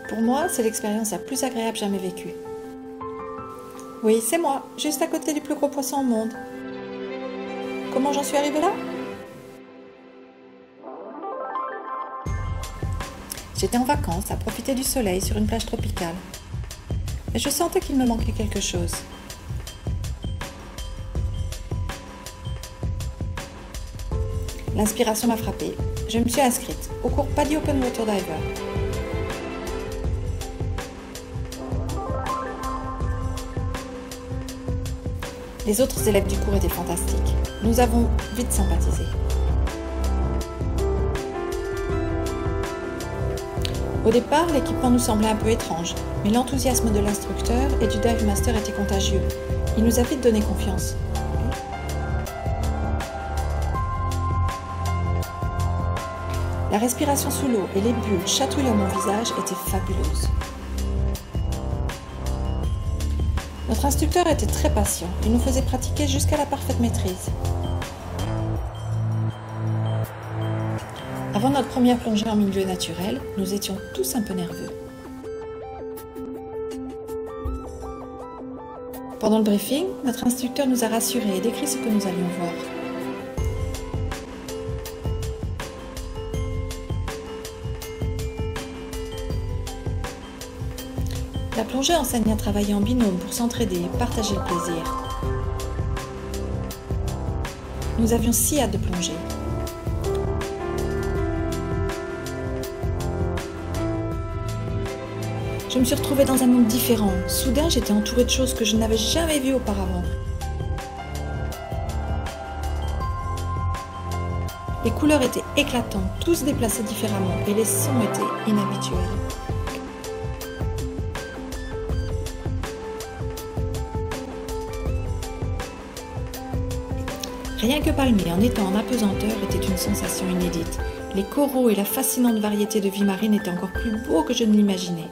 Pour moi, c'est l'expérience la plus agréable jamais vécue. Oui, c'est moi, juste à côté du plus gros poisson au monde. Comment j'en suis arrivée là? J'étais en vacances à profiter du soleil sur une plage tropicale. Mais je sentais qu'il me manquait quelque chose. L'inspiration m'a frappée. Je me suis inscrite au cours PADI Open Water Diver. Les autres élèves du cours étaient fantastiques. Nous avons vite sympathisé. Au départ, l'équipement nous semblait un peu étrange, mais l'enthousiasme de l'instructeur et du dive master était contagieux. Il nous a vite donné confiance. La respiration sous l'eau et les bulles chatouillant mon visage étaient fabuleuses. Notre instructeur était très patient. Il nous faisait pratiquer jusqu'à la parfaite maîtrise. Avant notre première plongée en milieu naturel, nous étions tous un peu nerveux. Pendant le briefing, notre instructeur nous a rassurés et décrit ce que nous allions voir. La plongée enseigne à travailler en binôme pour s'entraider et partager le plaisir. Nous avions si hâte de plonger. Je me suis retrouvée dans un monde différent. Soudain, j'étais entourée de choses que je n'avais jamais vues auparavant. Les couleurs étaient éclatantes, tous déplacés différemment, et les sons étaient inhabituels. Rien que palmer en étant en apesanteur était une sensation inédite. Les coraux et la fascinante variété de vie marine étaient encore plus beaux que je ne l'imaginais.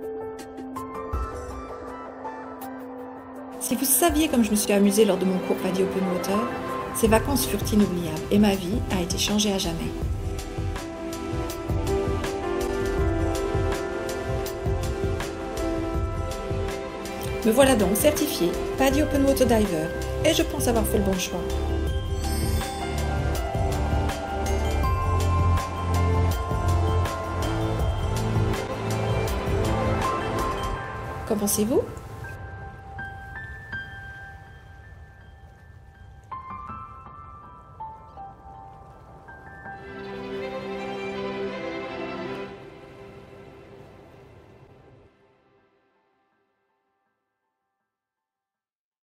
Si vous saviez comme je me suis amusée lors de mon cours PADI Open Water, ces vacances furent inoubliables et ma vie a été changée à jamais. Me voilà donc certifiée PADI Open Water Diver et je pense avoir fait le bon choix. Qu'en pensez-vous ?